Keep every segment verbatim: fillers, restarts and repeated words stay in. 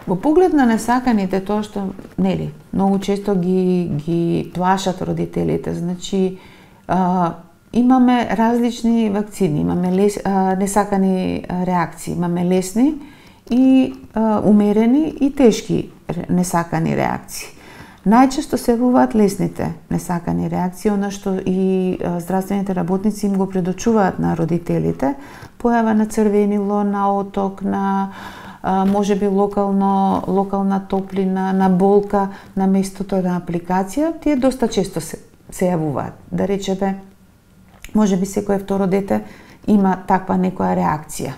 Во поглед на несаканите, тоа што, нели, многу често ги ги плашат родителите, значи а, имаме различни вакцини, имаме лес, а, несакани реакции, имаме лесни и а, умерени и тешки несакани реакции. Најчесто се явуваат лесните несакани реакции, она што и а, здравствените работници им го предочуваат на родителите, појава на црвенило, на оток, на може би локално, локална топлина, на болка на местото на апликација, тие доста често се, се јавуваат. Да речеме, може би секое второ дете има таква некоја реакција.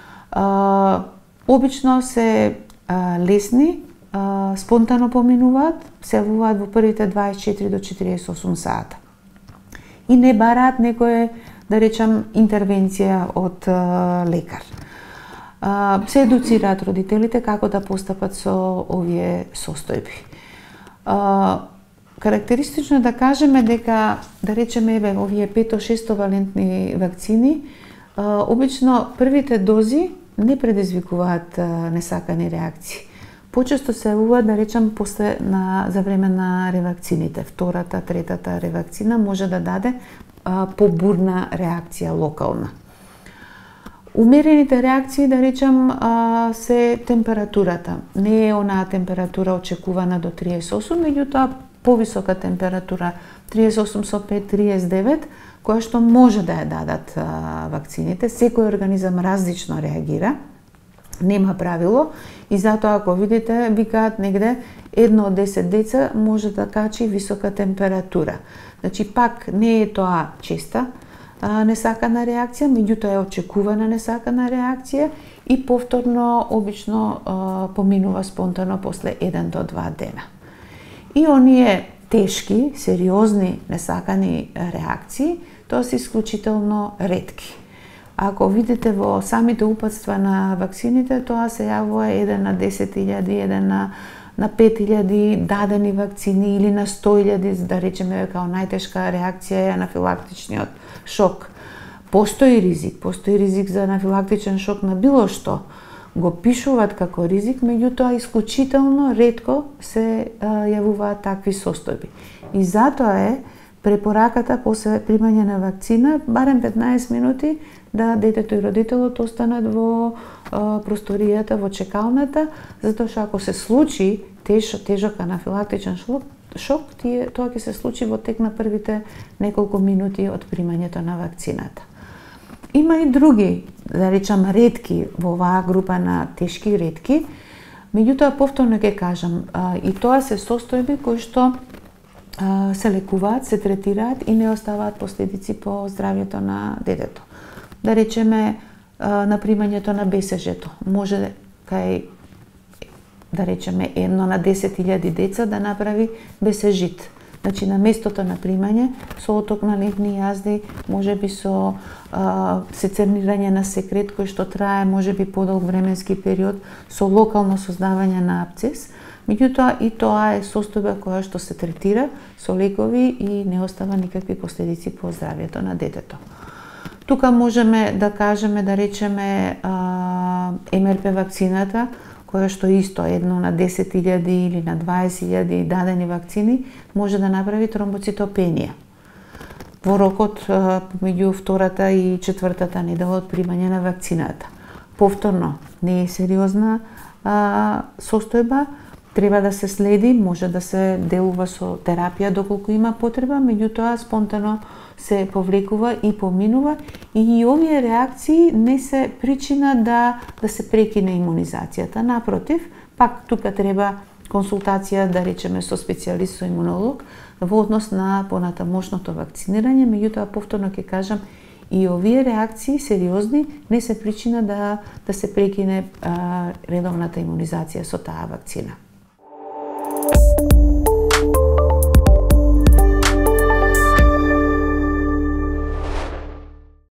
А, обично се а, лесни, а, спонтано поминуваат, се јавуваат во првите дваесет и четири до четириесет и осум сата. И не бараат некоја, да речам, интервенција од а, лекар. Се едуцираат родителите како да постапат со овие состојби. Карактеристично е да кажеме дека, да речеме, еве, овие пето-шесто валентни вакцини, обично првите дози не предизвикуваат несакани реакции. Почесто се јавуваат, да речем, после на, за време на ревакцините. Втората, третата ревакцина може да даде побурна реакција локална. Умерените реакции, да речам, се температурата. Не е онаа температура очекувана до триесет и осум, меѓутоа повисока температура триесет и осум со пет, триесет и девет, која што може да ја дадат вакцините. Секој организам различно реагира, нема правило и затоа ако видите, викаат негде едно од десет деца може да качи висока температура. Значи пак не е тоа честа несакана реакција, меѓутоа е очекувана несакана реакција и повторно обично поминува спонтано после еден до два дена. И оние тешки, сериозни несакани реакции, тоа се исклучително ретки. Ако видите во самите упатства на ваксините, тоа се јавува еден на десет илјади, еден на на пет илјади дадени вакцини или на сто илјади, да речеме, као најтешка реакција е анафилактичниот шок. Постои ризик, постои ризик за анафилактичен шок на било што. Го пишуваат како ризик, меѓутоа исклучително ретко се а, јавуваат такви состојби. И затоа е препораката после примање на вакцина барем петнаесет минути да детето и родителот останат во а, просторијата, во чекалната, затоа што ако се случи теж, тежок анафилактичен шок, шок тие, тоа ќе се случи во тек на првите неколку минути од примањето на вакцината. Има и други, да речам, ретки во оваа група на тешки ретки, меѓутоа повторно ќе кажам, а, и тоа се состојби кои што а, се лекуваат, се третираат и не оставаат последици по здравјето на детето. Да речеме, а, на примањето на БСЖ-то. Може кај, да речеме, едно на десет илјади деца да направи БСЖ-ит. Значи, на местото на примање, со оток на ливни јазди, може би со а, сецернирање на секрет кој што трае, може би подолг временски период, со локално создавање на абцес. Меѓутоа, и тоа е состојба која што се третира со лекови и не остава никакви последици по здравјето на детето. Тука можеме да кажеме, да речеме, а, МРП вакцината, која што исто едно на десет илјади или на дваесет илјади дадени вакцини може да направи тромбоцитопенија во рокот меѓу втората и четвртата недела од примање на вакцината. Повторно, не е сериозна а, состојба, треба да се следи, може да се делува со терапија доколку има потреба, меѓутоа спонтано се повлекува и поминува и овие реакции не се причина да да се прекине имунизацијата. Напротив, пак тука треба консултација, да речеме, со специјалист, со имунолог во однос на понатамошното вакцинирање, меѓутоа повторно ќе кажам, и овие реакции сериозни не се причина да да се прекине а, редовната имунизација со таа вакцина.